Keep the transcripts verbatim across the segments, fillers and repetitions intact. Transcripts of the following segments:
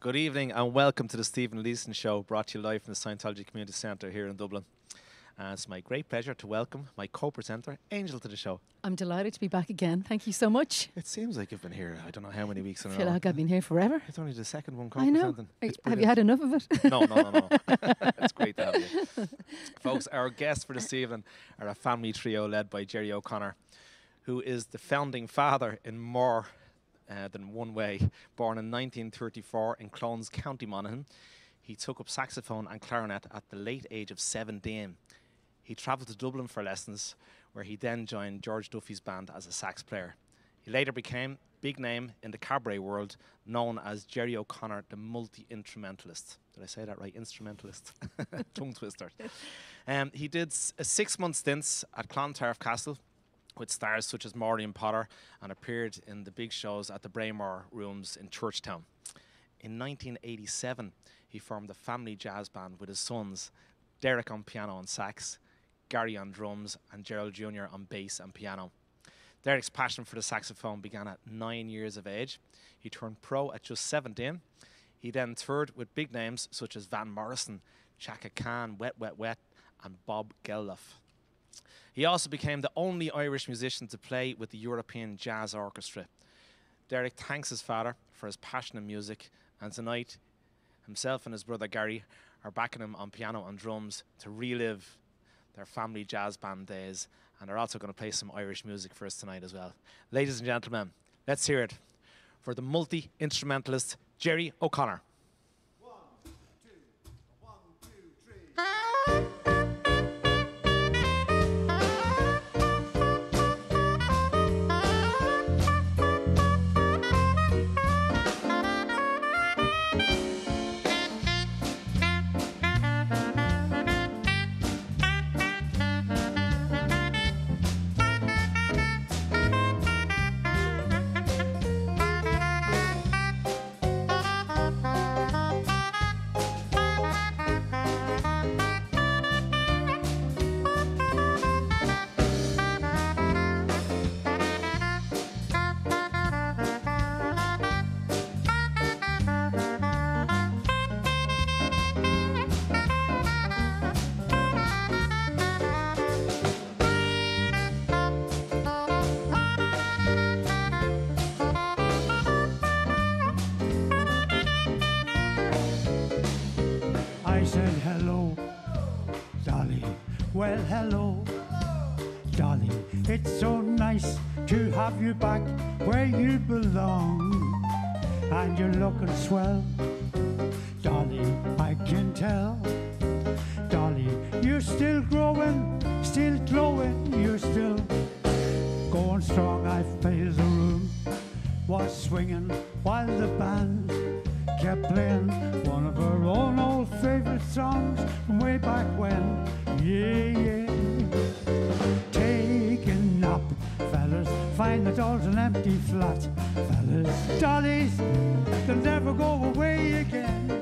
Good evening and welcome to the Stephen Leeson Show, brought to you live from the Scientology Community Centre here in Dublin. And it's my great pleasure to welcome my co-presenter, Angel, to the show. I'm delighted to be back again. Thank you so much. It seems like you've been here, I don't know how many weeks in a I row. feel like I've been here forever. It's only the second one I know. co-presenting. Have you had enough of it? No, no, no, no. It's great to have you. Folks, our guests for this evening are a family trio led by Gerry O'Connor, who is the founding father in more uh, than one way. Born in nineteen thirty-four in Clones, County Monaghan, he took up saxophone and clarinet at the late age of seventeen. He travelled to Dublin for lessons, where he then joined George Duffy's band as a sax player. He later became a big name in the cabaret world, known as Gerry O'Connor, the multi-instrumentalist. Did I say that right? Instrumentalist. Tongue twister. Um, he did s a six-month stint at Clontarf Castle with stars such as Morrison Potter, and appeared in the big shows at the Braemar Rooms in Churchtown. In nineteen eighty-seven, he formed a family jazz band with his sons, Derek on piano and sax, Gary on drums, and Gerald Junior on bass and piano. Derek's passion for the saxophone began at nine years of age. He turned pro at just seventeen. He then toured with big names such as Van Morrison, Chaka Khan, Wet Wet Wet, and Bob Geldof. He also became the only Irish musician to play with the European Jazz Orchestra. Derek thanks his father for his passion in music, and tonight himself and his brother Gary are backing him on piano and drums to relive their family jazz band days, and they're also going to play some Irish music for us tonight as well. Ladies and gentlemen, let's hear it for the multi-instrumentalist Gerry O'Connor. One, two, one, two, three. Well, hello, Dolly, it's so nice to have you back where you belong. And you're looking swell, Dolly, I can tell. Dolly, you're still growing, still glowing, you're still going strong. I feel the room was swinging while the band kept playing one of her own old favourite songs from way back when. Yeah, yeah. Take a nap, fellas. Find the doll's an empty flat, fellas. Dollies, they'll never go away again.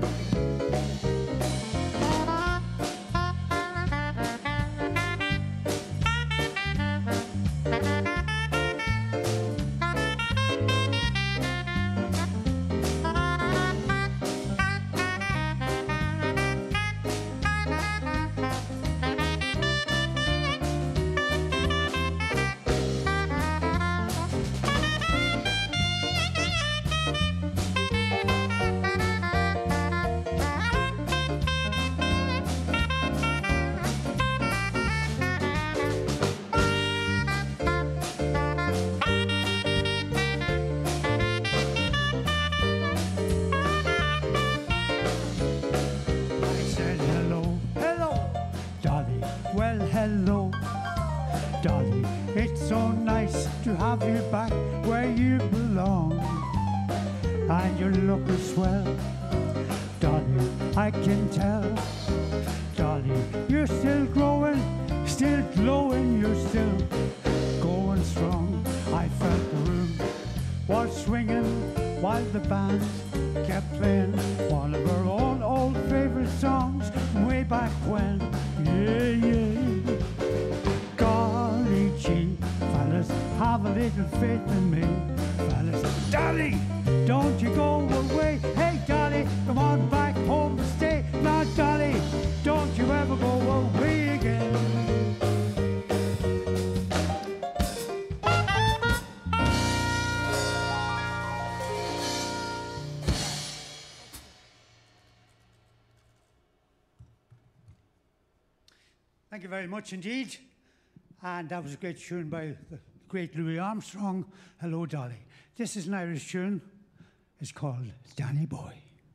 Hello, Dolly, it's so nice to have you back where you belong. And you're looking swell, Dolly, I can tell. Dolly, you're still growing, still glowing, you're still going strong. I felt the room was swinging while the band kept playing one of her own old favourite songs from way back when. Yeah, yeah. Golly gee, fellas, have a little faith in me, fellas. Dolly, don't you go away. Hey, Dolly, Thank you very much indeed. And that was a great tune by the great Louis Armstrong, Hello Dolly. This is an Irish tune. It's called Danny Boy.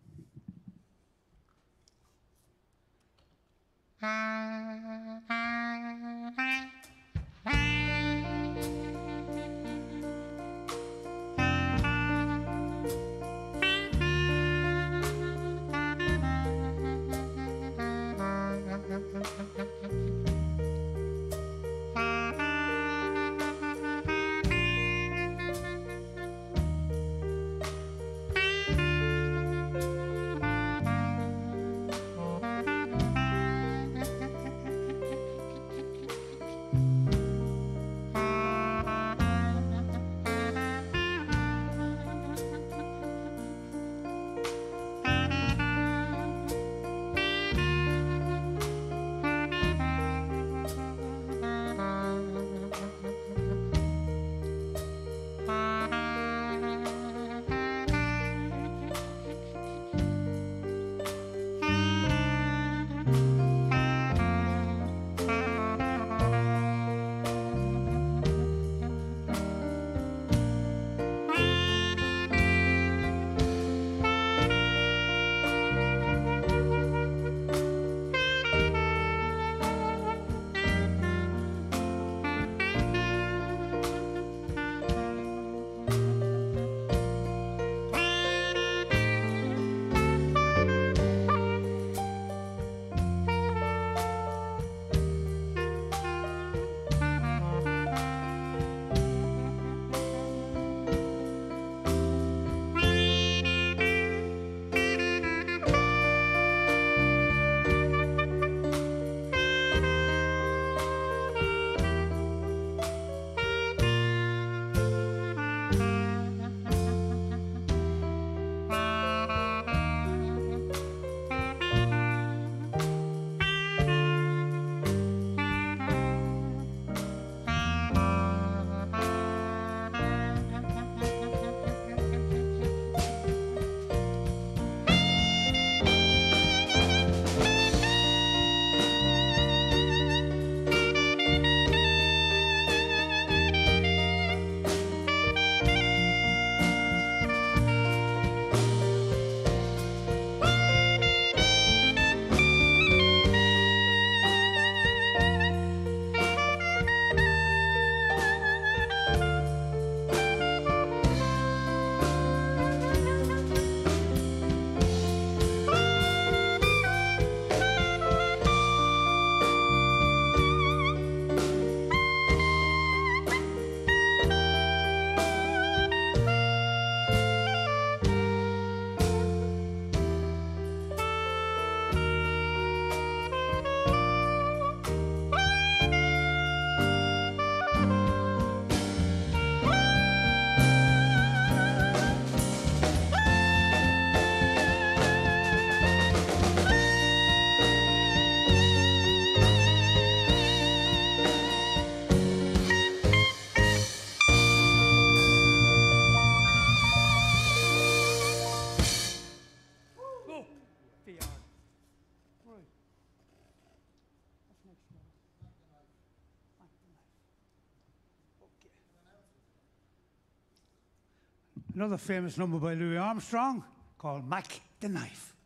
Another famous number by Louis Armstrong called Mac the Knife.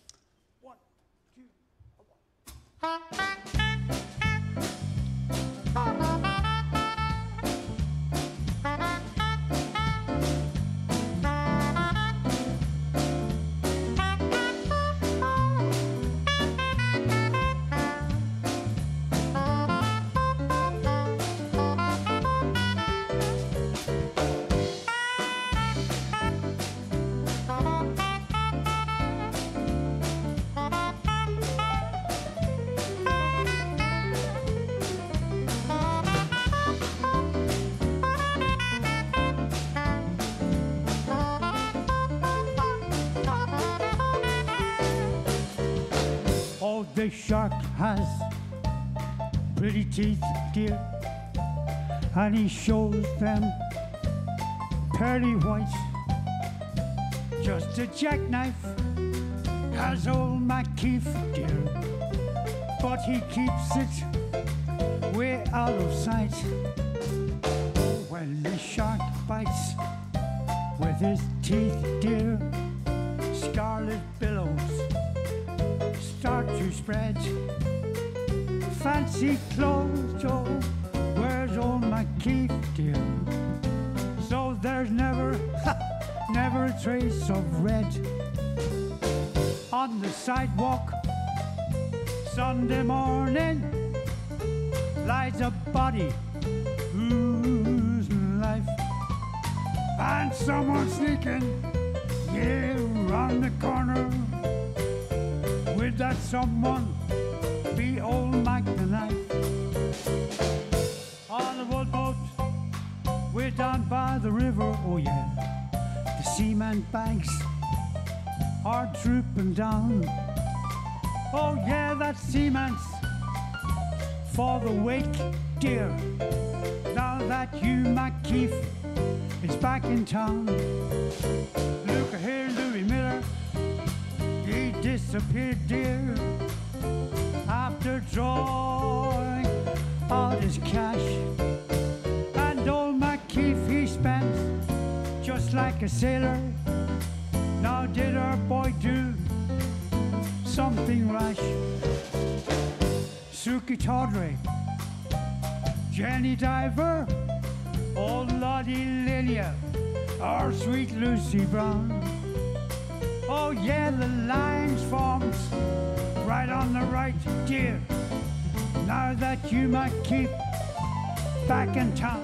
One, two, one. The shark has pretty teeth, dear, and he shows them pearly white. Just a jackknife has old MacKeef, dear, but he keeps it way out of sight. When the shark bites with his teeth, dear, scarlet billows start to spread. Fancy clothes, Joe, where's old McKeith, dear? So there's never, never a trace of red. On the sidewalk, Sunday morning, lies a body losing life. And someone sneaking, yeah, round the corner. With that someone be old Mac the knife. On the boat, we're down by the river, oh yeah. The cement banks are drooping down. Oh yeah, that cement's for the wake, dear. Now that Hugh McKeith is back in town. Look here, Louis Miller, he disappeared, dear, after drawing out his cash. And old McKeith he spent just like a sailor. Now did our boy do something rash? Suki Tawdry, Jenny Diver, old Lottie Lilia, or sweet Lucy Brown. Oh yeah, the lines forms right on the right, dear. Now that you might keep back in town.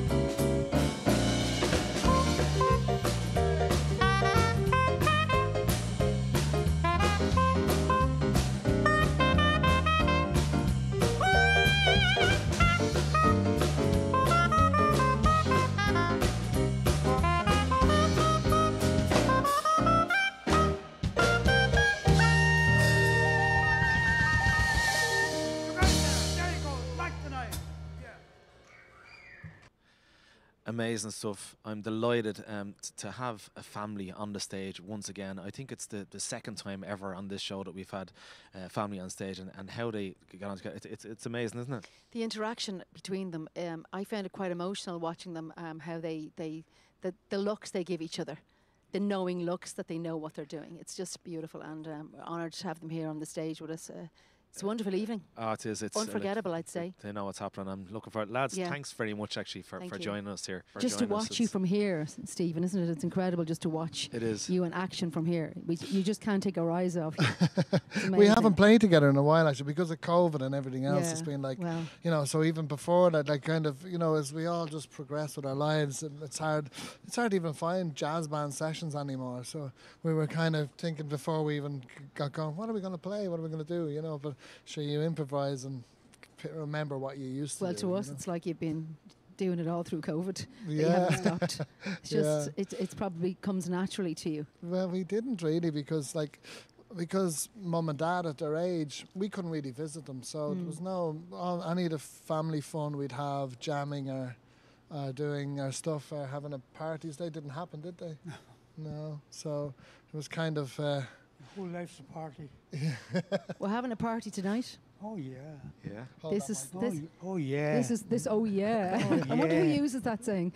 Amazing stuff. I'm delighted um, t- to have a family on the stage once again. I think it's the, the second time ever on this show that we've had uh, family on stage, and, and how they get on together. It's, it's, it's amazing, isn't it? The interaction between them, um, I found it quite emotional watching them, um, how they, they the, the looks they give each other, the knowing looks that they know what they're doing. It's just beautiful, and um, we're honoured to have them here on the stage with us. Uh, It's a wonderful evening. Oh, it is. It's unforgettable, uh, like, I'd say. They know what's happening. I'm looking for it. Lads, yeah. Thanks very much, actually, for, for joining us here. Just to watch you from here, Stephen, isn't it? It's incredible just to watch it is. you in action from here. We, you just can't take our eyes off you. We haven't played together in a while, actually, because of COVID and everything else. Yeah, it's been like, well. you know, so even before that, like kind of, you know, as we all just progress with our lives, it's hard, it's hard to even find jazz band sessions anymore. So we were kind of thinking before we even got going, what are we going to play? What are we going to do? You know, but sure, you improvise and p- remember what you used to well, do. Well, to us, you know? it's like you've been doing it all through COVID. Yeah. You haven't stopped. It's just, yeah. it, it's probably comes naturally to you. Well, we didn't really because, like, because mum and dad at their age, we couldn't really visit them. So Mm. there was no, all, any of the family fun we'd have, jamming or uh, doing our stuff or having a parties, they didn't happen, did they? No. So it was kind of... Uh, Whole life's a party. We're having a party tonight. Oh yeah. Yeah. hold This that is mic. this. Oh, y- oh yeah. This is this. Oh yeah. Oh, I wonder who yeah. uses that saying.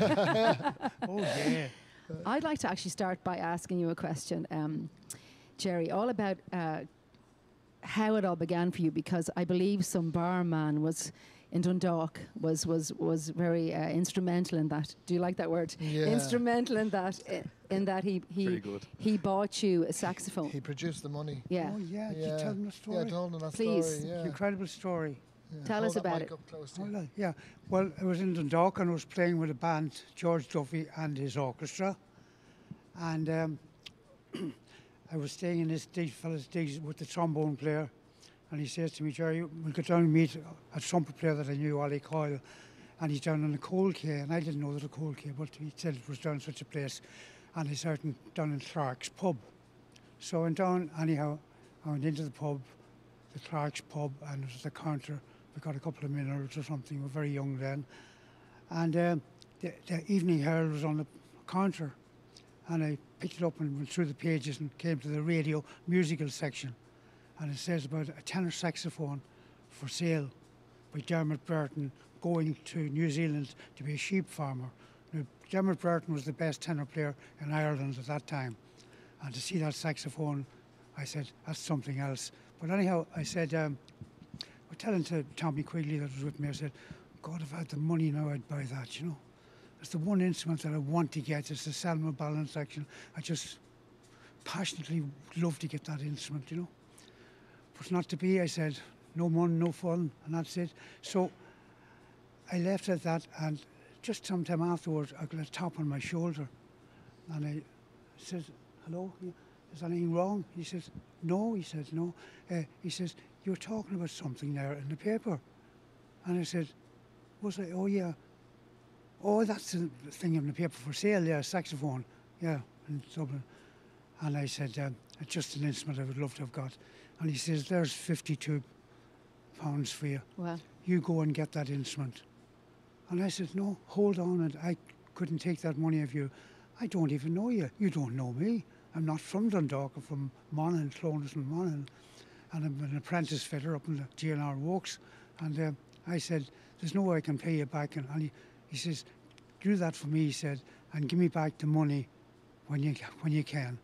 Oh yeah. I'd like to actually start by asking you a question, um, Gerry, all about uh, how it all began for you, because I believe some barman was in Dundalk was was was very uh, instrumental in that. Do you like that word? Yeah. Instrumental in that. i- In that he Very he good. he bought you a saxophone. He produced the money. Yeah. Oh yeah. Did Yeah. you tell them the story? Yeah, I told him that Please. story. Yeah. Incredible story. Yeah. Tell Hold us that about mic it. up close to Oh, you. like, yeah. Well, I was in Dundalk and I was playing with a band, George Duffy and his orchestra, and um, I was staying in this dig, fella's digs with the trombone player, and he says to me, Gerry, we'll go down and meet a trumpet player that I knew, Ollie Coyle, and he's down on the Cold Quay, and I didn't know that a Cold Quay, but he said it was down such a place, and he's out in, down in Clark's pub. So I went down, anyhow, I went into the pub, the Clark's pub, and it was the counter. We got a couple of minerals or something. We were very young then. And um, the, the Evening Herald was on the counter, and I picked it up and went through the pages and came to the radio musical section. and it says about a tenor saxophone for sale by Dermot Burton going to New Zealand to be a sheep farmer. Now, Dermot Burton was the best tenor player in Ireland at that time, and to see that saxophone, I said, that's something else. But anyhow, I said, um, I was telling to Tommy Quigley that was with me, I said, God, if I had the money now, I'd buy that, you know. It's the one instrument that I want to get. It's the Selma balance section. I just passionately love to get that instrument, you know. But not to be, I said, no money, no fun, and that's it. So I left at that, and just sometime afterwards, I got a tap on my shoulder, and I said, hello, is anything wrong? He says, no, he says, no. Uh, he says, you were talking about something there in the paper. And I said, was I? Oh, yeah. Oh, that's the thing in the paper for sale, yeah, saxophone, yeah, in Dublin. And I said, um, it's just an instrument I would love to have got. And he says, there's fifty-two pounds for you. Wow. You go and get that instrument. And I said, no, hold on, and I couldn't take that money of you. I don't even know you. You don't know me. I'm not from Dundalk. I'm from Monaghan, Clonus and Monaghan. And I'm an apprentice fitter up in the G N R Works. And uh, I said, there's no way I can pay you back. And, and he, he says, do that for me, he said, and give me back the money when you when you can.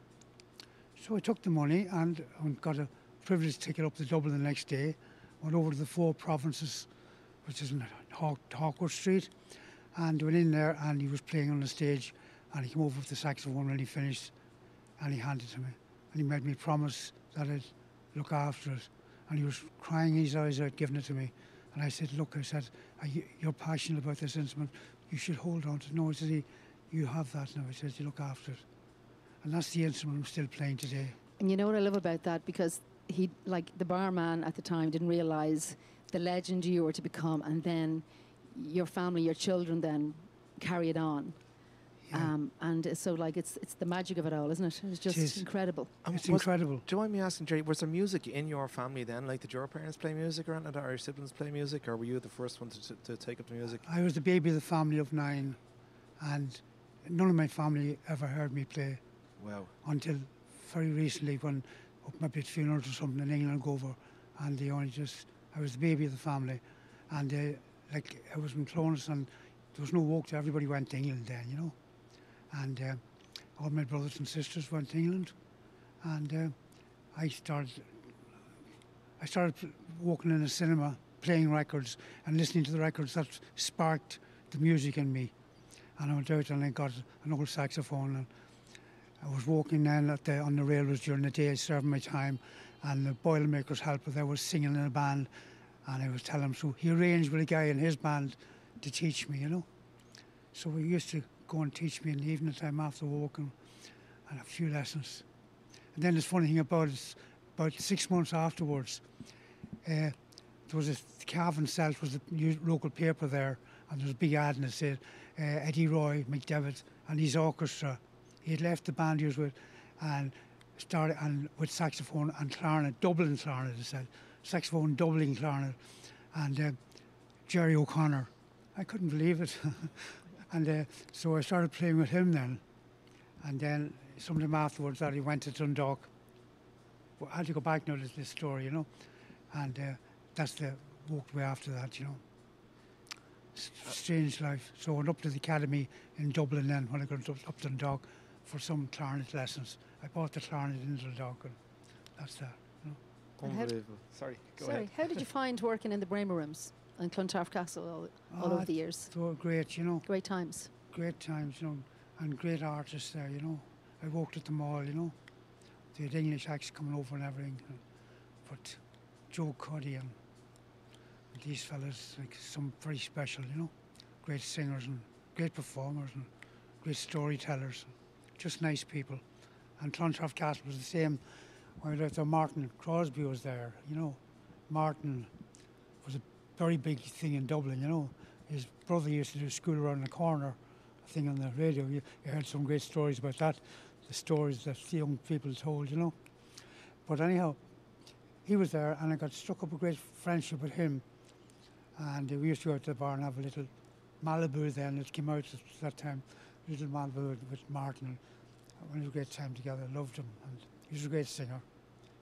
So I took the money and, and got a privileged ticket up to Dublin the next day, went over to the Four Provinces, which is in Hawk, Hawkwood Street, and went in there, and he was playing on the stage, and he came over with the saxophone when he finished, and he handed it to me. And he made me promise that I'd look after it. And he was crying his eyes out, giving it to me. And I said, look, I said, you're passionate about this instrument. You should hold on to it. No, he said, you have that now. I said, you look after it. And that's the instrument I'm still playing today. And you know what I love about that? Because he, like the barman at the time, didn't realise the legend you were to become, and then your family, your children then carry it on. Yeah. Um, and so, like, it's it's the magic of it all, isn't it? It's just It is. incredible. Um, It's was- incredible. Do you mind me asking, Jerry, was there music in your family then? Like, did your parents play music or anything, or your siblings play music, or were you the first one to, to, to take up the music? I was the baby of the family of nine, and none of my family ever heard me play Wow. until very recently, when up maybe at funerals or something in England go over, and they only just, I was the baby of the family, and uh, like I was in Clonus, and there was no walk to, everybody went to England then, you know, and uh, all my brothers and sisters went to England, and uh, I started, I started pl- walking in a cinema, playing records and listening to the records. That sparked the music in me, and I went out and I got an old saxophone, and I was walking then at the, on the railways during the day, serving my time, and the Boilermaker's helper there was singing in a band, and I was telling him, so he arranged with a guy in his band to teach me, you know. So he used to go and teach me in the evening time after work, and, and a few lessons. And then the funny thing about it, about six months afterwards, uh, there was a Cavan Celt was the new local paper there, and there was a big ad and it said uh, Eddie Roy McDevitt and his orchestra. He had left the band he was with and started and with saxophone and clarinet, Dublin clarinet, it said. Saxophone, Dublin clarinet, and uh, Gerry O'Connor. I couldn't believe it. and uh, so I started playing with him then. And then sometime afterwards that he went to Dundalk. Well, I had to go back now to this story, you know. And uh, that's the walked away after that, you know. S- strange life. So I went up to the academy in Dublin then when I got up, up to Dundalk for some clarinet lessons. I bought the clarinet in Dundalk, and that's that. You know. And how- Unbelievable. Sorry, go Sorry, ahead. how did you find working in the Bramer Rooms and Clontarf Castle all, all Ah, over the years? They were great, you know. Great times. Great times, you know, and great artists there, you know. I worked at them all, you know. They had English acts coming over and everything. and- But Joe Cuddy and these fellas, like some very special, you know. Great singers and great performers and great storytellers. Just nice people. And Clontarf Castle was the same. When we were there, Martin Crosby was there, you know. Martin was a very big thing in Dublin, you know. His brother used to do School Around the Corner, a thing on the radio. You, you heard some great stories about that, the stories that the young people told, you know. But anyhow, he was there, and I got struck up a great friendship with him. And uh, we used to go out to the bar and have a little Malibu then. It came out at that time, little Malibu with, with Martin. And we had a great time together. I loved him, and he was a great singer.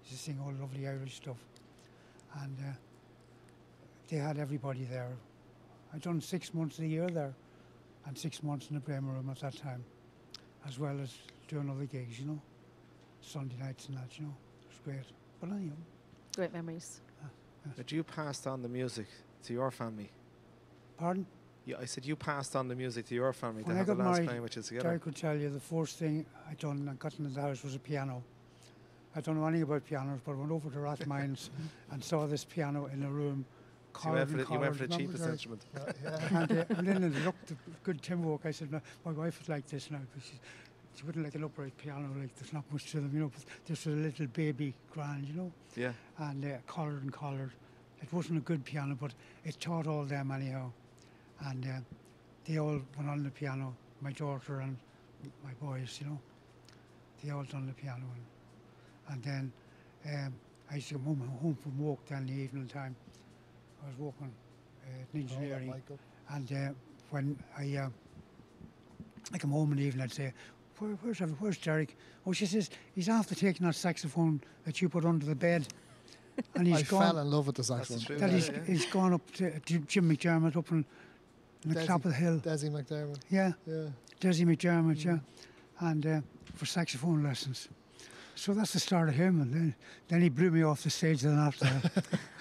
used to sing all lovely Irish stuff. And uh, they had everybody there. I'd done six months a year there, and six months in the Bremer Room at that time, as well as doing other gigs, you know, Sunday nights and that, you know. It was great. But anyway. Great memories. But you passed on the music to your family. Pardon? Yeah, I said you passed on the music to your family. When to I have the got last married, playing with you together. Derek could tell you the first thing I done and got into the house was a piano. I don't know anything about pianos, but I went over to Rathmines and saw this piano in a room. So you went for and the, you went for coloured, the remember, cheapest Derek? instrument. and, uh, and then it looked good timber work. I said, my, my wife was like this now, but she, she wouldn't like an upright piano, like there's not much to them, you know, but this was a little baby grand, you know, Yeah. and uh, coloured and coloured. It wasn't a good piano, but it taught all them anyhow. And uh, they all went on the piano, my daughter and my boys, you know, they all done the piano. And, and then um, I used to come home, home from work then in the evening time. I was working uh, in engineering, and uh, when I uh, I come home in the evening, I'd say, Where, where's, every- where's Derek? Oh, she says, he's after taking that saxophone that you put under the bed. And he's I gone. fell in love with the That's saxophone. true. That Yeah, he's, yeah. he's gone up to, to Jim McDermott up in, in the Desi. top of the hill. Desi McDermott. Yeah, Yeah. Desi McDermott, yeah. And uh, for saxophone lessons. So that's the start of him. And then, then he blew me off the stage then after that.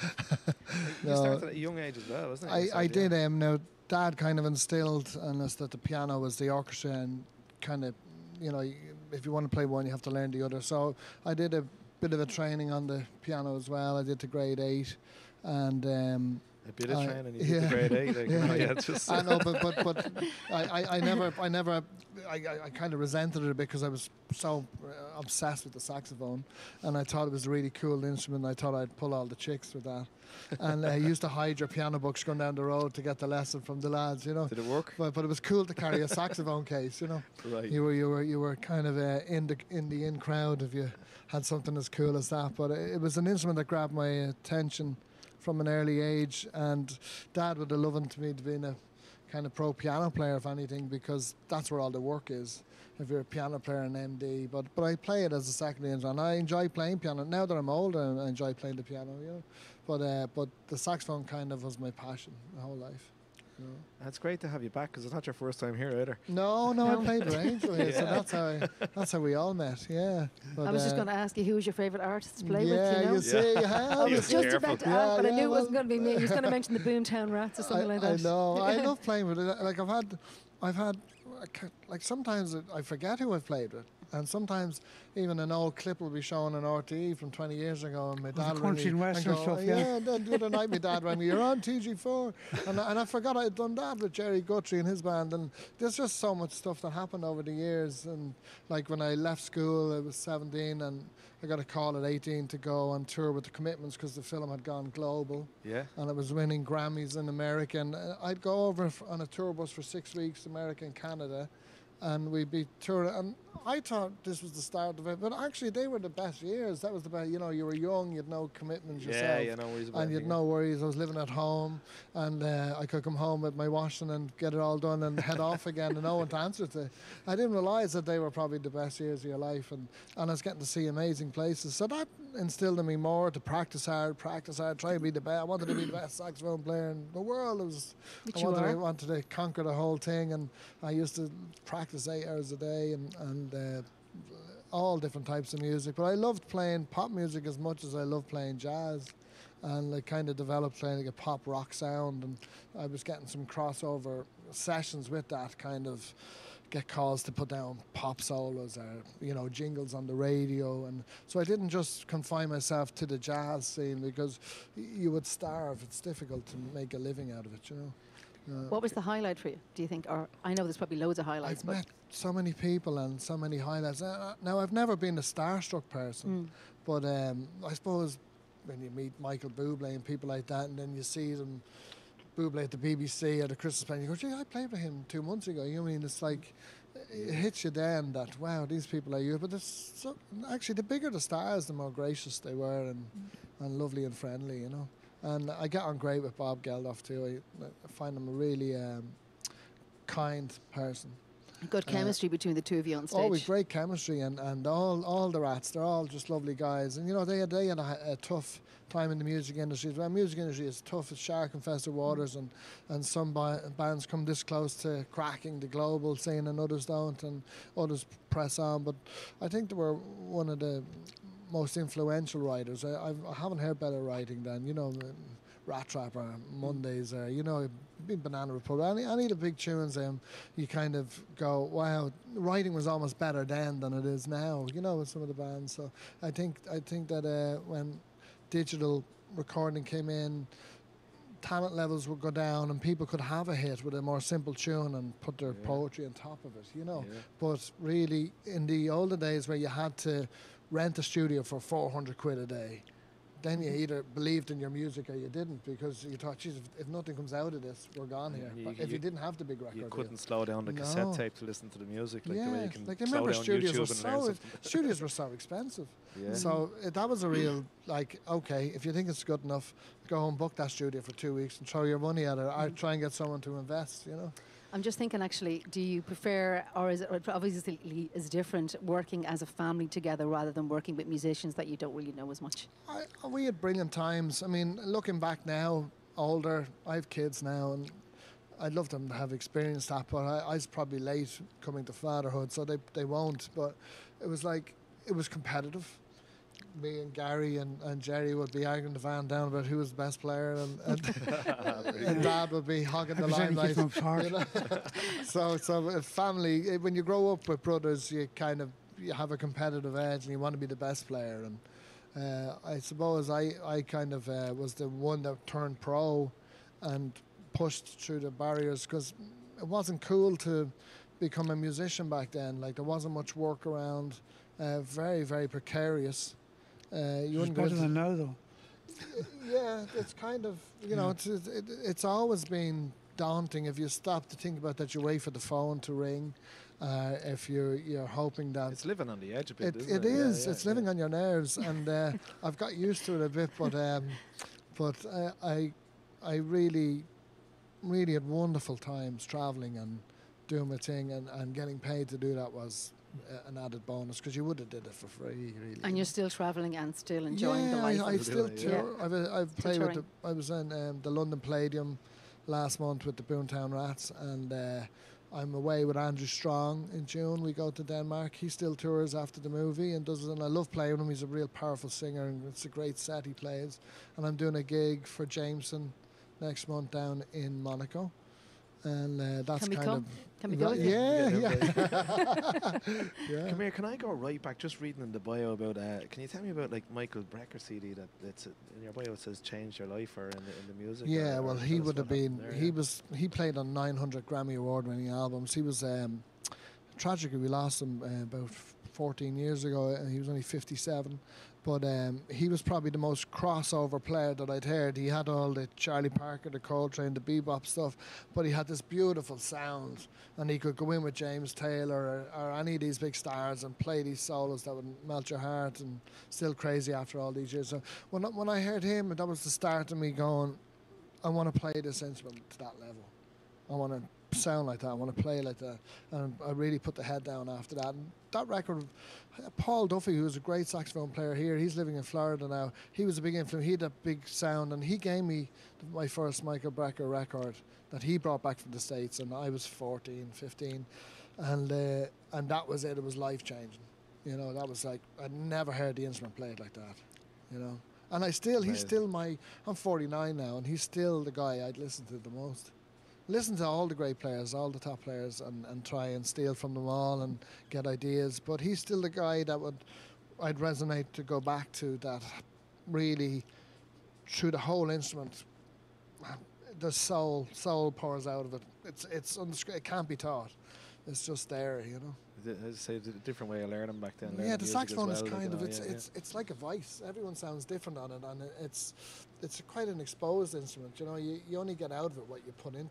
You No. started at a young age as well, wasn't it? You I, I started did. young. Um, now, Dad kind of instilled in us that the piano was the orchestra, and kind of, you know, if you want to play one, you have to learn the other. So I did a bit of a training on the piano as well. I did to grade eight, and um, A bit of I- training, you yeah. did the grade eight. Like, Yeah. yeah. yeah, just, I know, but but but I, I, I never I never I, I, I kind of resented it because I was so uh, obsessed with the saxophone, and I thought it was a really cool instrument. I thought I'd pull all the chicks with that, and I used to hide your piano books going down the road to get the lesson from the lads, you know. Did it work? But but it was cool to carry a saxophone case, you know. Right. You were you were you were kind of uh, in the in the in crowd if you had something as cool as that. But it, it was an instrument that grabbed my attention from an early age, and Dad would have loved to me to being a kind of pro piano player, if anything, because that's where all the work is. If you're a piano player and M D, but but I play it as a secondary instrument. I enjoy playing piano now that I'm older. I enjoy playing the piano, you know. But uh, but the saxophone kind of was my passion my whole life. You know. It's great to have you back because it's not your first time here either. No, no, No. I played with Angel here, so Yeah. that's how I, that's how we all met. Yeah. But, I was just uh, going to ask you, who was your favourite artist to play yeah, with, you know? see, Yeah. how I Yeah. was Be just careful. about to Yeah, ask, but I yeah, knew it well- wasn't going to be me. He was going to mention the Boomtown Rats or something I, like that. I know. I love playing with it. Like I've had, I've had, I ca- like sometimes it- I forget who I've played with, and sometimes even an old clip will be shown on R T E from twenty years ago, and my the dad rang country me and western go, stuff, yeah. yeah. And then the other night, my dad rang me, "You're on T G four," and I, and I forgot I'd done that with Jerry Guthrie and his band, and there's just so much stuff that happened over the years. And like when I left school, I was seventeen, and I got a call at eighteen to go on tour with the Commitments because the film had gone global. Yeah. And it was winning Grammys in America. And uh, I'd go over f- on a tour bus for six weeks, America and Canada, and we'd be touring. And I thought this was the start of it, but actually they were the best years. That was the best. You know, you were young, you'd no commitments Yeah, yourself. yeah, no worries about And you'd anything. no worries. I was living at home, and uh, I could come home with my washing and get it all done and head off again, and no one to answer to. I didn't realise that they were probably the best years of your life, and, and I was getting to see amazing places. So that instilled in me more to practice hard, practice hard, try to be the best. I wanted to be the best saxophone player in the world. It was, Which I you wanted, are. to, wanted to conquer the whole thing, and I used to practice eight hours a day and, and uh, all different types of music. But I loved playing pop music as much as I loved playing jazz. And I kind of developed playing like a pop rock sound, and I was getting some crossover sessions with that, kind of get calls to put down pop solos or, you know, jingles on the radio. And so I didn't just confine myself to the jazz scene, because y- you would starve. It's difficult to make a living out of it, you know. Uh, What was the highlight for you, do you think? Or I know there's probably loads of highlights, I've but met so many people and so many highlights. Uh, Now, I've never been a starstruck person, Mm. but um, I suppose when you meet Michael Bublé and people like that, and then you see them, Bublé at the B B C or the Christmas Band, you go, gee, I played with him two months ago. You know what I mean? It's like, it hits you then that, wow, these people are you. But it's so, actually, the bigger the stars, the more gracious they were, and, and lovely and friendly, you know. And I get on great with Bob Geldof too. I, I find him a really um, kind person. Good Uh, chemistry between the two of you on stage. Oh, with great chemistry, and, and all all the rats, they're all just lovely guys. And you know, they had they had a, a tough time in the music industry. The music industry is tough as shark infested waters, and and some ba- bands come this close to cracking the global scene, and others don't, and others press on. But I think they were one of the most influential writers. I, I've, I haven't heard better writing than, you know, Rat Trap or Mondays, or, you know, Big Banana Republic. Any, any of the big tunes, um, you kind of go, wow, writing was almost better then than it is now, you know, with some of the bands. So I think I think that uh, when digital recording came in, talent levels would go down, and people could have a hit with a more simple tune and put their Yeah. poetry on top of it, you know. Yeah. But really, in the older days where you had to rent a studio for four hundred quid a day, then you either believed in your music or you didn't, because you thought, geez, if, if nothing comes out of this, we're gone Yeah, here. you- But if you- you didn't have the big record You deal. couldn't slow down the cassette No. tape to listen to the music like yeah, the way you can like I slow remember down studios YouTube were and learn so something. studios were so expensive. Yeah. So uh, that was a real, like, okay, if you think it's good enough, go home, book that studio for two weeks and throw your money at it, or try and get someone to invest, you know. I'm just thinking, actually, do you prefer, or is it or obviously is different, working as a family together rather than working with musicians that you don't really know as much? I, we had brilliant times. I mean, looking back now, older, I have kids now, and I'd love them to have experienced that, but I, I was probably late coming to fatherhood, so they, they won't. But it was like, it was competitive. Me and Gary and, and Jerry would be arguing the van down about who was the best player, and, and, and Dad would be hogging the Representing limelight. Kitchen Park. You know? so, so a family, eh, when you grow up with brothers, you kind of you have a competitive edge, and you want to be the best player. And uh, I suppose I, I kind of uh, was the one that turned pro and pushed through the barriers, because it wasn't cool to become a musician back then. Like, there wasn't much work around. Uh, very, very precarious. Uh, you It's wouldn't go better into- than now, though. yeah, it's kind of, you know, it's it, it's always been daunting if you stop to think about that. You wait for the phone to ring, uh, if you're you're hoping that It's living on the edge a bit, it, isn't it it? Yeah, is. yeah, it's living yeah. on your nerves, and uh, I've got used to it a bit. But um, but uh, I I really really had wonderful times traveling and doing my thing, and, and getting paid to do that was uh, an added bonus, because you would have did it for free, really. And you're still travelling and still enjoying the yeah, life. I, I of- still Yeah. tour. I've, uh, I've Still played with the, touring. I was in um, the London Palladium last month with the Boomtown Rats, and uh, I'm away with Andrew Strong in June. We go to Denmark. He still tours after the movie and does it, and I love playing with him. He's a real powerful singer, and it's a great set he plays. And I'm doing a gig for Jameson next month down in Monaco. And uh, that's Can we kind come? of Can we go with you? yeah, Yeah, yeah. yeah. Come here, can I go right back, just reading in the bio about, uh, can you tell me about like Michael Brecker C D that that's in your bio, it says changed your life, or in the, in the music? Yeah, or, well, or he tell us would have what happened been. there, He yeah. was. He played on nine hundred Grammy Award-winning albums. He was. Um, tragically, we lost him uh, about fourteen years ago, and he was only fifty-seven. But um, he was probably the most crossover player that I'd heard. He had all the Charlie Parker, the Coltrane, the bebop stuff, but he had this beautiful sound, and he could go in with James Taylor or, or any of these big stars and play these solos that would melt your heart, and still crazy after all these years. So when I- when I heard him, that was the start of me going, I want to play this instrument to that level. I want to sound like that. I want to play like that. And I really put the head down after that. And that record, Paul Duffy, who was a great saxophone player here, he's living in Florida now. He was a big influence. He had a big sound, and he gave me my first Michael Brecker record that he brought back from the States, and I was fourteen, fifteen. And uh, and that was it. It was life-changing. You know, that was like, I'd never heard the instrument played like that, you know. And I still, he's Amazing. still my, I'm forty-nine now, and he's still the guy I'd listen to the most. Listen to all the great players, all the top players, and, and try and steal from them all and get ideas. But he's still the guy that would, I'd resonate to go back to, that really, through the whole instrument, the soul, soul pours out of it. It's, it's undescri- it can't be taught. It's just there, you know. The- As I say, the different way of learning back then. Yeah, learning the music as saxophone is well, like, kind you of know, it's yeah, it's it's like a voice. Everyone sounds different on it, and it- it's it's quite an exposed instrument. You know, you, you only get out of it what you put into it.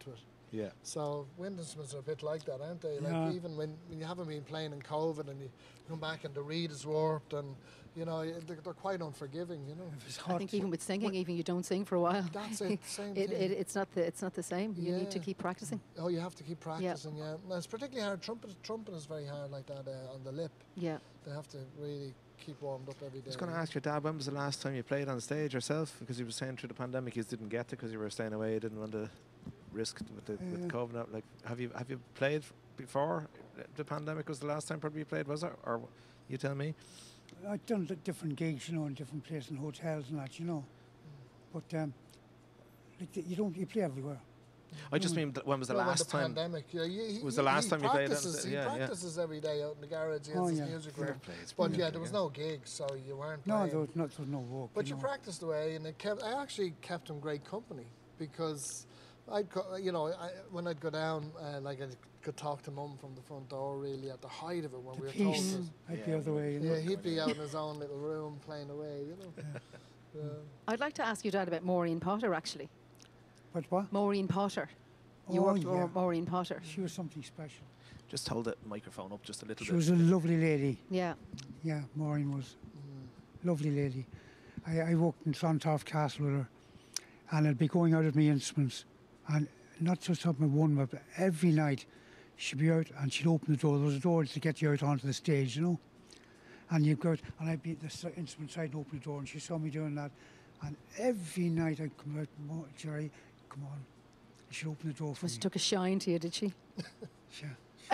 Yeah. So wind instruments are a bit like that, aren't they? Like Yeah. even when, when you haven't been playing in COVID and you come back and the reed is warped and, you know, they're, they're quite unforgiving, you know. If it's I hot, think even with singing, even you don't sing for a while. That's it, same It, thing. it, it's not the it's not the same. You need to Yeah. keep practicing. Oh, you have to keep practicing, yeah. And it's particularly hard. Trumpet, trumpet is very hard like that uh, on the lip. Yeah. They have to really keep warmed up every day. I was going to ask your dad, when was the last time you played on stage yourself? Because you were saying through the pandemic you didn't get to because you were staying away, you didn't want to risk with the with Yeah. COVID. Now, like, have you have you played f- before the pandemic was the last time probably you played, was it? Or you tell me? I've done the different gigs, you know, in different places and hotels and that, you know. But um, like the, you don't you play everywhere. I just mean, th- when was the Well, when last the time? pandemic, yeah, he, he, Was the he- last he time you played on practices, sta- He yeah, yeah. practices every day out in the garage. He has Oh, his yeah. music Fair room. play, it's But brilliant, yeah, there was yeah. no gigs, so you weren't No, playing. there was not there was no work. But you you know. practiced away, and it kept. I actually kept him great company because I'd, go, you know, I, when I'd go down, uh, like I could talk to Mum from the front door, really at the height of it when The we were told. peace, to- I'd be Yeah. the other way, you know. Yeah, he'd be out in his own little room playing away, you know. Yeah. I'd like to ask you, Dad, about Maureen Potter. Actually, But what? Maureen Potter. You Oh, worked with yeah. Maureen Potter. She was something special. Just hold the microphone up just a little She bit. was a lovely lady. Yeah. Yeah, Maureen was Mm. lovely lady. I, I worked in Clontarf Castle with her, and I'd be going out of my instruments, and not just up my one, but every night she'd be out and she'd open the door. There was a door to get you out onto the stage, you know. And you'd go out, and I'd be at the s- instrument side and open the door, and she saw me doing that. And every night I'd come out, "Mo- Jerry, come on. And she'd open the door for Well, she me. took a shine to you, did she? She,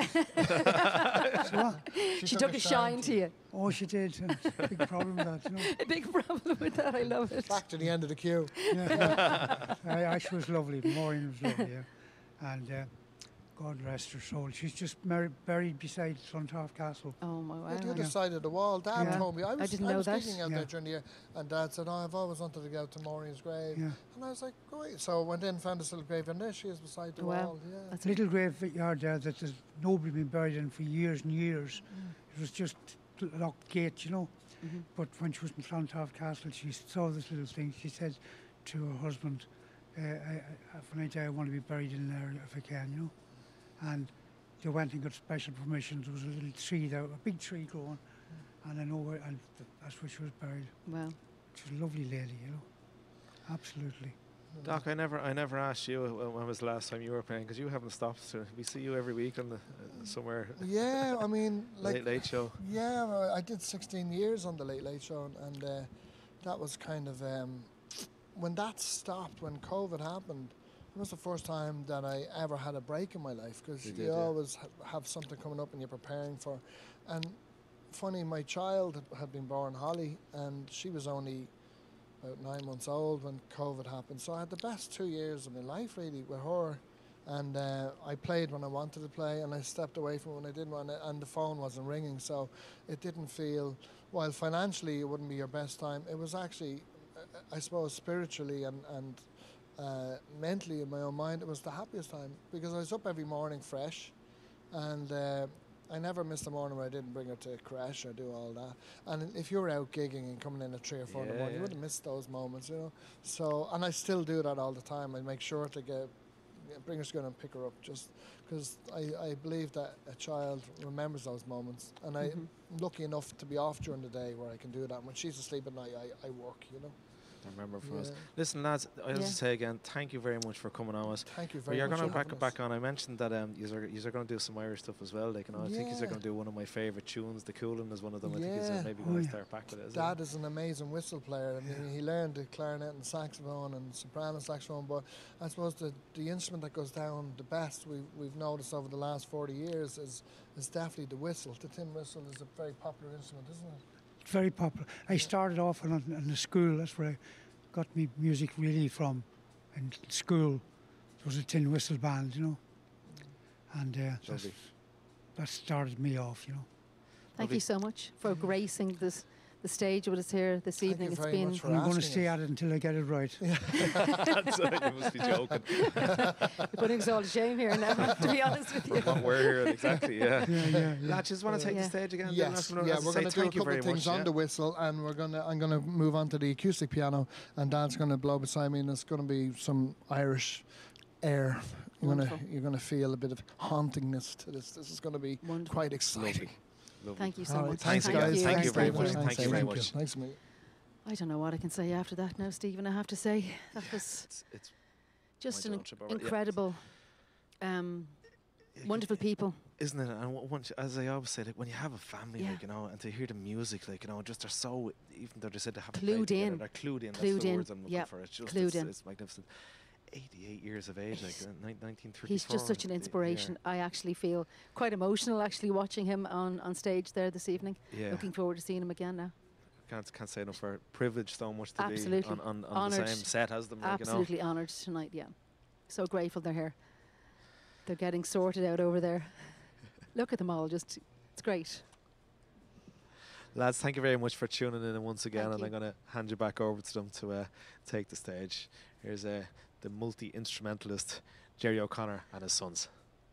so what? She took a shine to you. Oh, she did. uh, Big problem with that, you know. A big problem with that. I love it. Back to the end of the queue. Yeah, yeah. I, I, she was lovely. Maureen was lovely, yeah. And uh, God rest her soul. She's just mar- buried beside Clontarf Castle. Oh my wow. At the other Yeah. side of the wall, Dad Yeah. told me. I was, didn't know was that. gigging out Yeah. there during the year, and Dad said, "Oh, I've always wanted to go to Maureen's grave." Yeah. And I was like, "Great!" So I went in, found this little grave, and there she is beside the Wow. wall. Yeah. That's Little graveyard there that there's nobody been buried in for years and years. It was just a locked gate, you know. Mhm. But when she was in Clontarf Castle, she saw this little thing. She said to her husband, uh, I, I, "When I die, I want to be buried in there if I can," you know. And they went and got special permission. There was a little tree there, a big tree growing, and I know where, and th- that's where she was buried. Wow. She was a lovely lady, you know. Absolutely. Doc, I never, I never asked you when, when was the last time you were playing because you haven't stopped. So we see you every week on the uh, somewhere Yeah, I mean, like, late late show. yeah, well, I did sixteen years on the Late Late Show, and, and uh, that was kind of um, when that stopped, when COVID happened. It was the first time that I ever had a break in my life because You you, did, yeah. always ha- have something coming up and you're preparing for. And funny, my child had, had been born, Holly, and she was only about nine months old when COVID happened. So I had the best two years of my life really with her. And uh, I played when I wanted to play, and I stepped away from it when I didn't want it, and the phone wasn't ringing. So it didn't feel, while financially it wouldn't be your best time, it was actually, uh, I suppose, spiritually and, and uh, mentally in my own mind, it was the happiest time because I was up every morning fresh, and uh, I never missed a morning where I didn't bring her to crash or do all that. And if you were out gigging and coming in at three or four in the Yeah, morning, you yeah. wouldn't miss those moments, you know. So, and I still do that all the time. I make sure to get bring her to school and pick her up, just because I, I believe that a child remembers those moments, and Mm-hmm. I'm lucky enough to be off during the day where I can do that. When she's asleep at night, I, I work, you know. I remember from us. Yeah. Listen, lads, I have Yeah. to say again, thank you very much for coming on us. Thank you But very you're much. going to for back having back us. on. I mentioned that um, you're you're going to do some Irish stuff as well. Like, you know, I think you're Yeah. going to do one of my favourite tunes. The Coolin' is one of them. I think Yeah. he's maybe Oh, going to yeah. start back with it. Is Dad is an amazing whistle player. I mean, he learned the clarinet and saxophone and soprano saxophone, but I suppose the, the instrument that goes down the best we've, we've noticed over the last forty years is, is definitely the whistle. The tin whistle is a very popular instrument, isn't it? It's very popular. I started off in, in the school. That's where I got me music really from. In school, there was a tin whistle band, you know. And uh, that's, Lovely. that started me off, you know. Thank Lovely. you so much for gracing this the stage with us here this Thank evening. you It's very been much for And I'm going to asking stay us. at it until I get it right. That's, uh, you must be joking. You're putting us all to shame here now, to be honest with you. What we're here exactly, yeah. Yeah, yeah, yeah. Lads, just want to take Yeah. the stage again. Yes, Dylan? yeah, As I we're say, going to do a thank you couple very of things much, on yeah. the whistle, and we're going to. I'm going to move on to the acoustic piano, and Dad's going to blow beside me, and it's going to be some Irish air. You're gonna Wonderful. you're gonna feel a bit of hauntingness to this. This is gonna be Wonderful. quite exciting. Lovely. Thank you so All right, much. thanks, Thank guys. you. Thank you very Stephen. much. Thanks, Thank you very Stephen. much. Nice to meet you. I don't know what I can say after that now, Stephen. I have to say that was It's, it's just my an daughter, Barbara. Yeah. incredible, um, Yeah, wonderful people. isn't it? And w- once, as I always say, like when you have a family, Yeah. like you know, and to hear the music, like you know, just they're so, even though they said they haven't Clued played together, in. they're clued in. Clued that's the in, words I'm looking yep, for. It's just clued it's, in. it's magnificent. eighty-eight years of age, like He's- uh, ni- nineteen thirty-four. He's just such an the- the inspiration. year. I actually feel quite emotional actually watching him on, on stage there this evening. Yeah, Looking forward to seeing him again now. can't can't say enough for it. Privileged so much to Absolutely. be on, on, on the Honoured. same set as them. Like, you know. Absolutely honoured tonight, yeah. So grateful they're here. They're getting sorted out over there. Look at them all, just, it's great. Lads, thank you very much for tuning in once again, Thank and you. I'm going to hand you back over to them to uh, take the stage. Here's uh, the multi-instrumentalist Gerry O'Connor and his sons.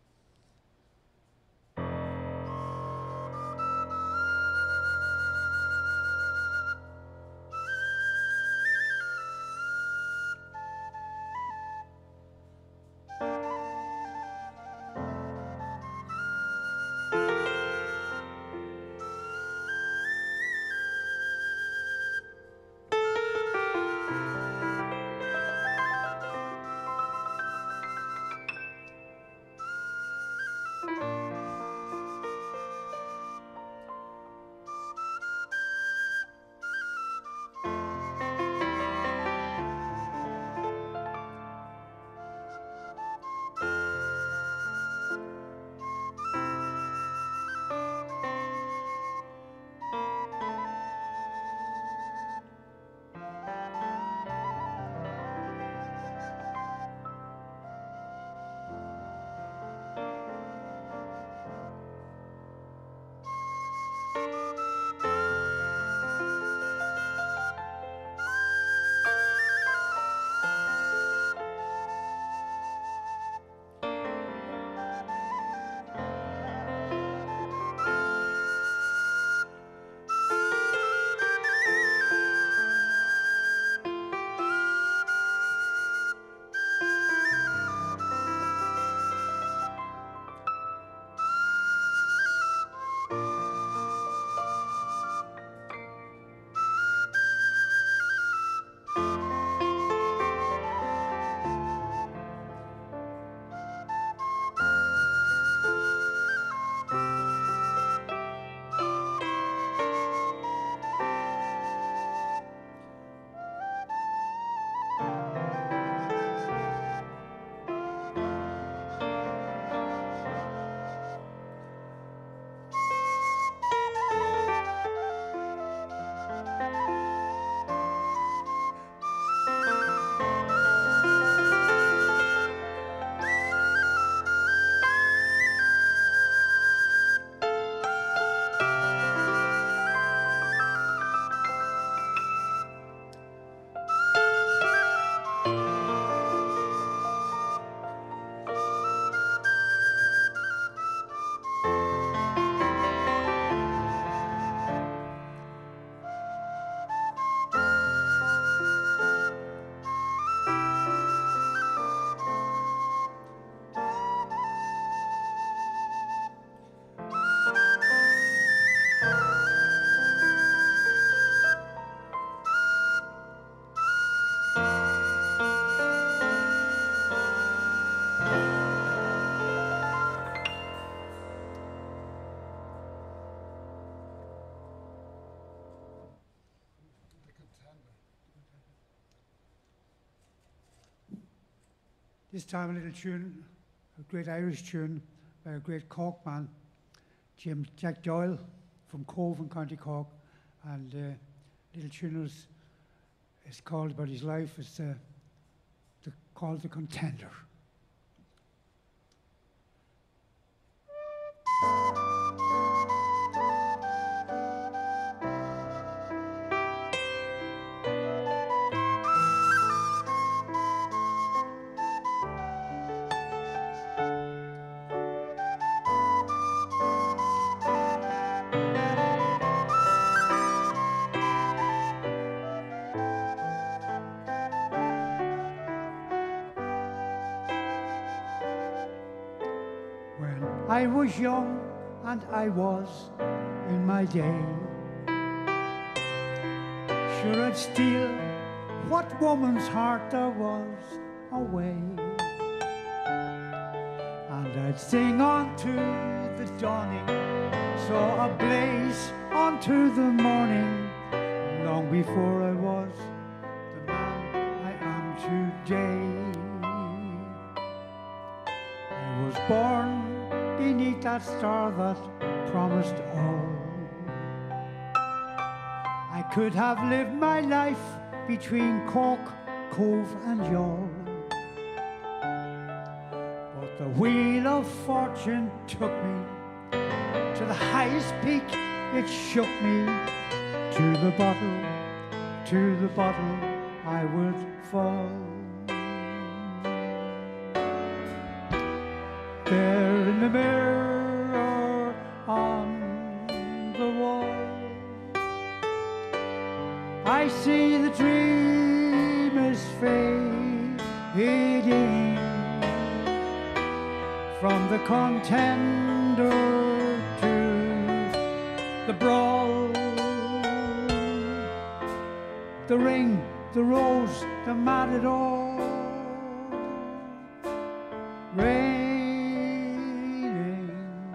This time a little tune, a great Irish tune by a great Cork man, Jim Jack Doyle from Cove in County Cork, and uh, little tune is, is called about his life. It's uh, the, called The Contender. I was young and I was in my day. Sure, I'd steal what woman's heart there was away, and I'd sing on to the dawning, so ablaze onto the morning, long before I was the man I am today. I was born beneath that star that promised all. I could have lived my life between Cork, Cove and Youghal, but the wheel of fortune took me to the highest peak. It shook me to the bottom, to the bottom I would fall. There in the mirror on the wall, I see the dream is fading from the contender to the brawl. The ring, the rose, the matador, raining.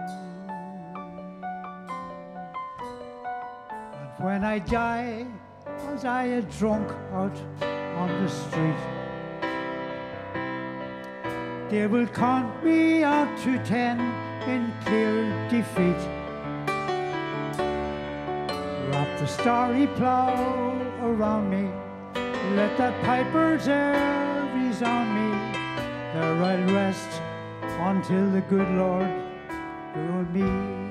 And when I die, I'll die a drunk out on the street. They will count me out to ten in clear defeat. Wrap the starry plough around me, let that piper's air resound me. There I'll rest until the good Lord rule me.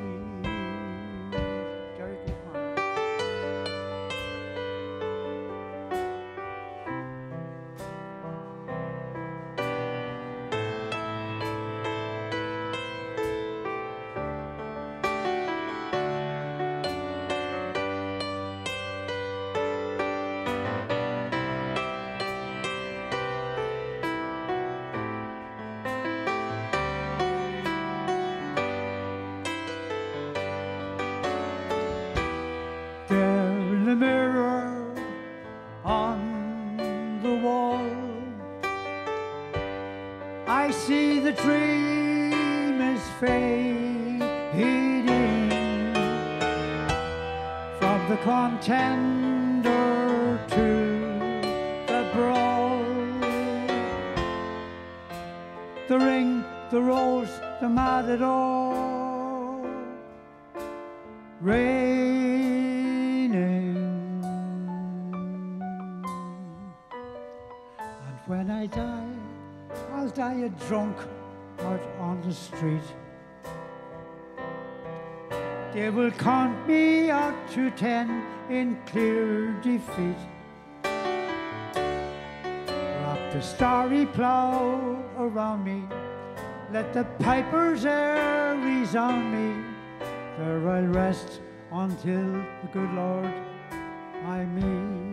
Tender to the brawl, the ring, the rose, the matador, raining. And when I die, I'll die a drunk out on the street. They will count me out to ten in clear defeat. Wrap the starry plough around me, let the piper's air resound me. There I'll rest until the good Lord I meet.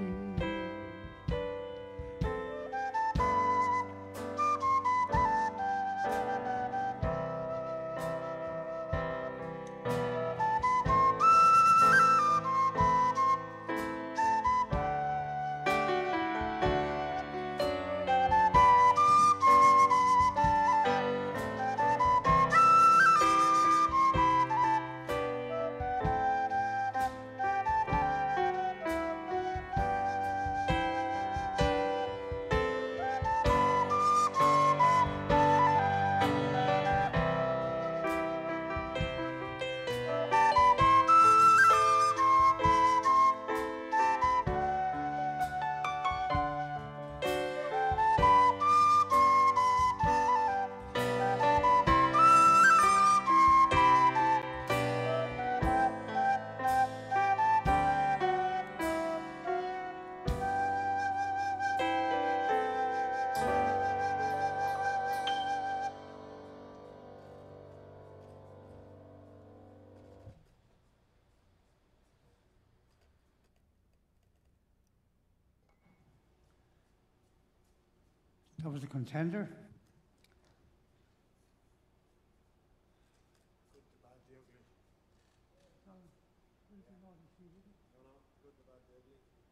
That was a contender.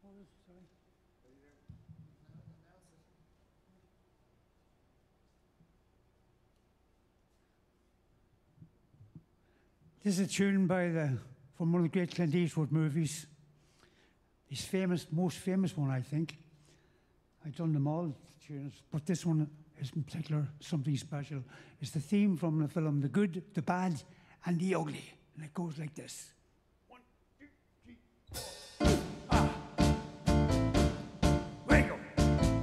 This is a tune by the from one of the great Clint Eastwood movies. His famous, most famous one, I think. I've done them all, the tunes, but this one is in particular something special. It's the theme from the film The Good, the Bad, and the Ugly. And it goes like this. One, two, three, four. Ah. Where you go?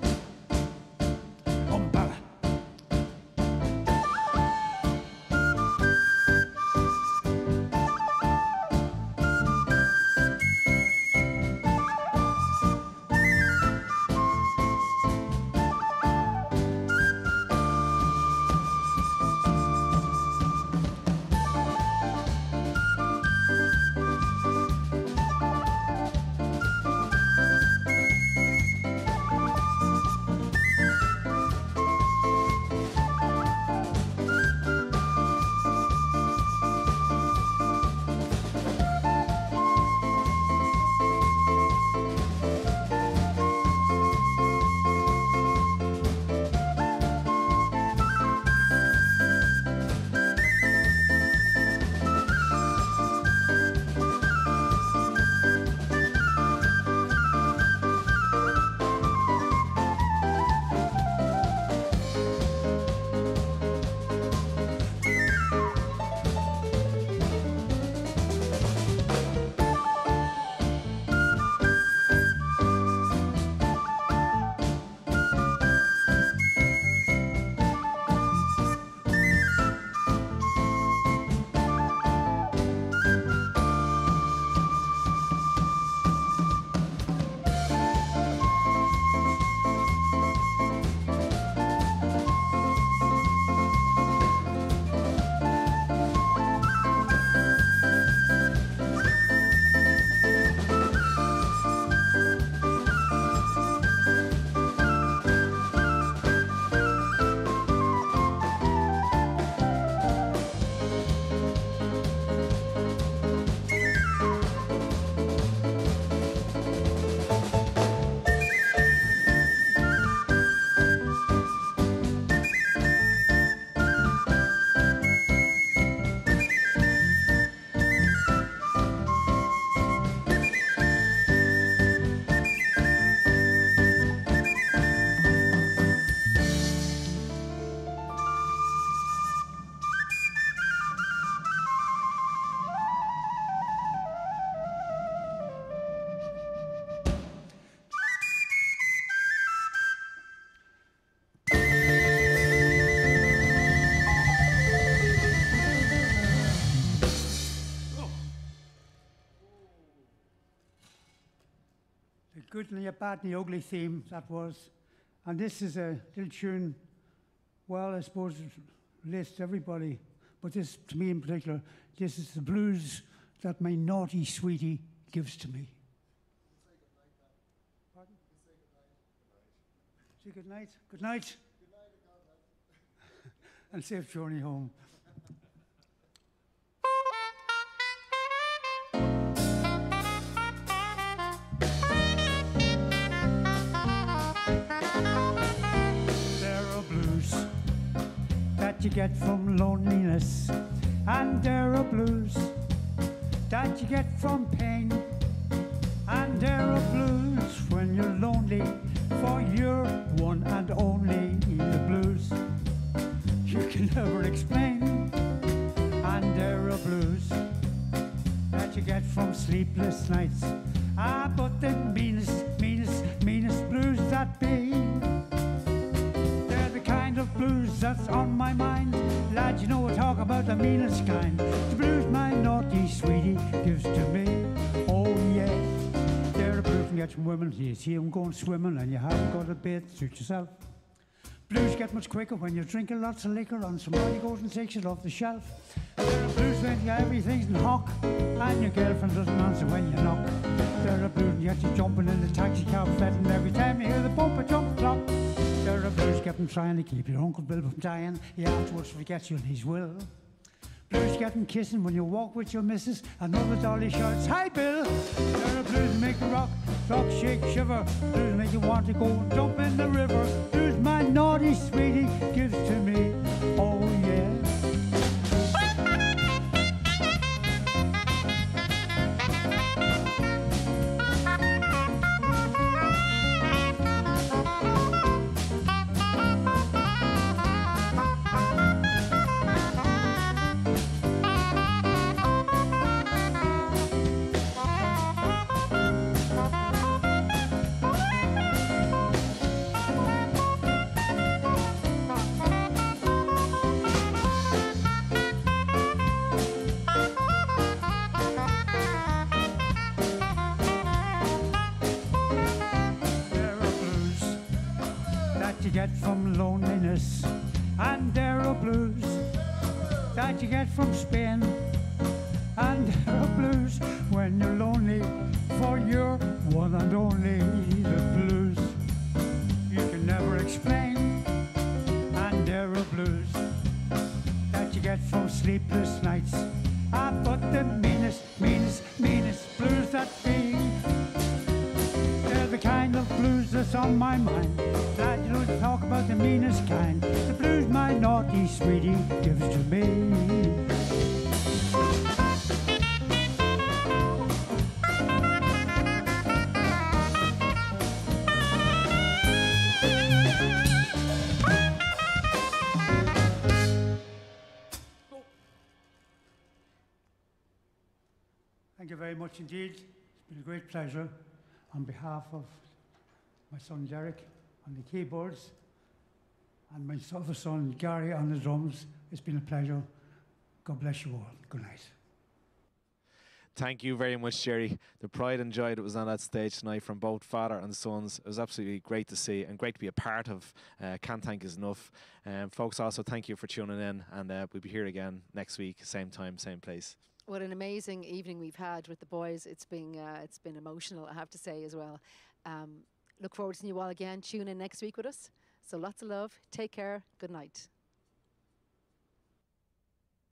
Umbala. Good and the bad and the ugly theme, that was. And this is a little tune, well, I suppose it relates to everybody, but this, to me in particular, this is the blues that my naughty sweetie gives to me. Pardon? Say good night. Good night. Good night. And safe journey home. You get from loneliness, and there are blues that you get from pain, and there are blues when you're lonely, for you're one and only the blues you can never explain. And there are blues that you get from sleepless nights, ah, but the meanest, meanest, meanest blues that be, of blues that's on my mind. Lad, you know we'll talk about the meanest kind. The blues my naughty sweetie gives to me. Oh yeah. There are blues can get from women. You see them going swimming and you haven't got a bit. Suit yourself. Blues get much quicker when you're drinking lots of liquor and somebody goes and takes it off the shelf. There are blues when everything's in hock and your girlfriend doesn't answer when you knock. There are blues when you get you jumping in the taxi cab fretting every time you hear the bumper jump clock. There are blues get them trying to keep your Uncle Bill from dying. He afterwards forgets you in his will. Blues get them kissing when you walk with your missus. Another dolly shouts, "Hi Bill!" There are blues that make you rock rock, shake, shiver. Blues make you want to go and jump in the river. Blues my naughty sweetie gives to me. Oh yeah. From loneliness, and there are blues that you get from Spain, and there are blues when you're lonely for your one and only. The blues you can never explain, and there are blues that you get from sleepless nights. Ah, but the meanest, meanest, meanest blues that be, they're the kind of blues that's on my mind. Glad you don't talk about the meanest kind. The blues my naughty sweetie gives to me. Thank you very much indeed. It's been a great pleasure. On behalf of my son Derek on the keyboards and my other son Gary on the drums, it's been a pleasure. God bless you all. Good night. Thank you very much, Gerry. The pride and joy that was on that stage tonight from both father and sons, it was absolutely great to see and great to be a part of. Uh, can't thank us enough. Um, folks, also thank you for tuning in, and uh, we'll be here again next week, same time, same place. What an amazing evening we've had with the boys. It's been uh, it's been emotional, I have to say, as well. Um, look forward to seeing you all again. Tune in next week with us. So lots of love. Take care. Good night.